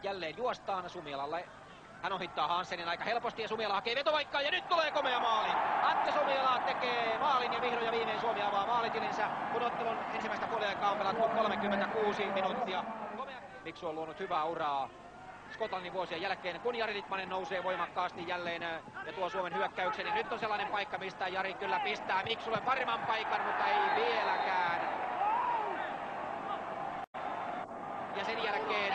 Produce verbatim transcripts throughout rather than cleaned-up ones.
jälleen juostaan Sumialalle. Hän ohittaa Hansenin aika helposti ja Sumiala hakee vetopaikkaa ja nyt tulee komea maali. Antti Sumiala tekee maalin ja vihdoin ja viimein Suomi avaa maalitilinsä, kun ottelun ensimmäistä puoliaikaa on pelattu kolmekymmentäkuusi minuuttia. Miksu on luonut hyvää uraa Skotlannin vuosien jälkeen, kun Jari Litmanen nousee voimakkaasti jälleen ja tuo Suomen hyökkäyksen. Niin nyt on sellainen paikka, mistä Jari kyllä pistää Miksulle paremman paikan, mutta ei vieläkään. Ja sen jälkeen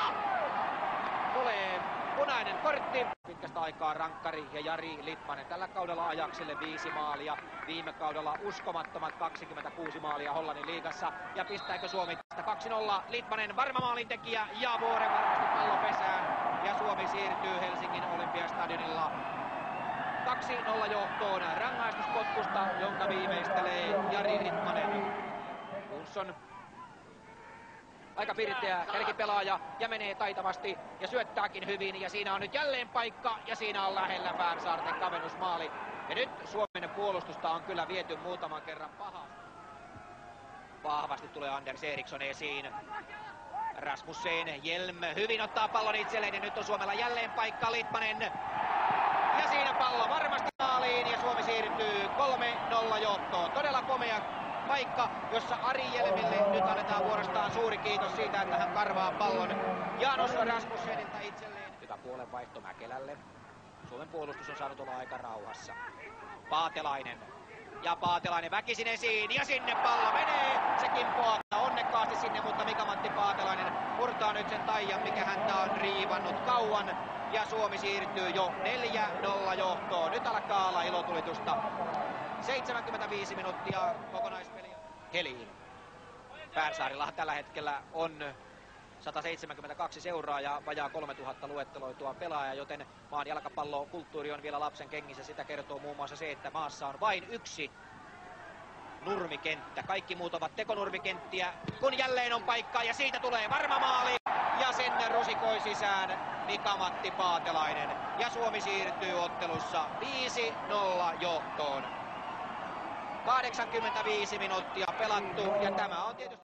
tulee punainen kortti. Pitkästä aikaa rankkari ja Jari Litmanen. Tällä kaudella Ajakselle viisi maalia. Viime kaudella uskomattomat kaksikymmentäkuusi maalia Hollannin liigassa. Ja pistääkö Suomi tästä kaksi nolla? Litmanen varma maalintekijä ja Vuore varmasti pallo pesään. Ja Suomi siirtyy Helsingin Olympiastadionilla kaksi nolla johtoon rangaistuspotkusta, jonka viimeistelee Jari Litmanen. Jonsson aika pirteä kärkipelaaja ja menee taitavasti ja syöttääkin hyvin ja siinä on nyt jälleen paikka ja siinä on lähellä Färsaarten kavennusmaali. Ja nyt Suomen puolustusta on kyllä viety muutaman kerran paha. Vahvasti tulee Anders Eriksson esiin. Rasmussen, Hjelm hyvin ottaa pallon itselleen ja nyt on Suomella jälleen paikka. Litmanen ja siinä pallo varmasti maaliin ja Suomi siirtyy kolme nolla johtoon. Todella komea paikka, jossa Ari Hjelmille nyt annetaan vuorostaan suuri kiitos siitä, että hän karvaa pallon Janos Rasmussenilta itselleen. Hyvä puolen vaihto Mäkelälle. Suomen puolustus on saanut olla aika rauhassa. Paatelainen. Ja Paatelainen väkisin esiin ja sinne pallo menee. Se kimpoaa onnekkaasti sinne, mutta Mika-Matti Paatelainen murtaa nyt sen taian, mikä häntä on riivannut kauan. Ja Suomi siirtyy jo neljä nolla johtoon. Nyt alkaa olla ilotulitusta. seitsemänkymmentäviisi minuuttia kokonaispeliä. Heliin. Färsaarillahan tällä hetkellä on sata seitsemänkymmentäkaksi seuraajaa, vajaa kolmetuhatta luetteloitua pelaajaa, joten maan jalkapallokulttuuri on vielä lapsen kengissä. Sitä kertoo muun muassa se, että maassa on vain yksi nurmikenttä. Kaikki muut ovat tekonurmikenttiä, kun jälleen on paikka ja siitä tulee varma maali. Ja sen rusikoi sisään Mika-Matti Paatelainen. Ja Suomi siirtyy ottelussa viisi nolla johtoon. kahdeksankymmentäviisi minuuttia pelattu ja tämä on tietysti